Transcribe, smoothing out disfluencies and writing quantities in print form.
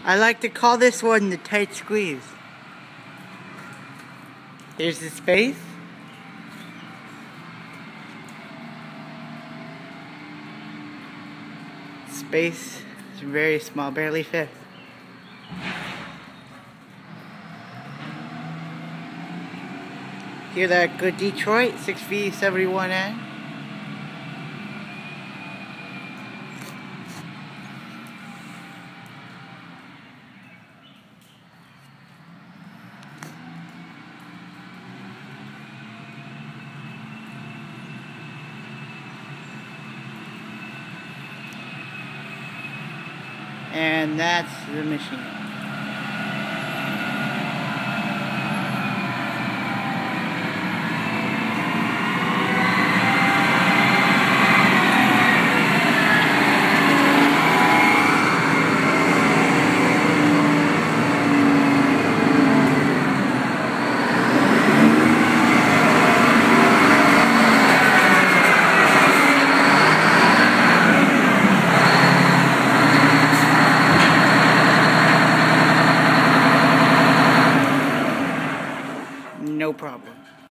I like to call this one the tight squeeze. Here's the space. Space is very small, barely fits. Hear that good Detroit, 6V71N. And that's the machine.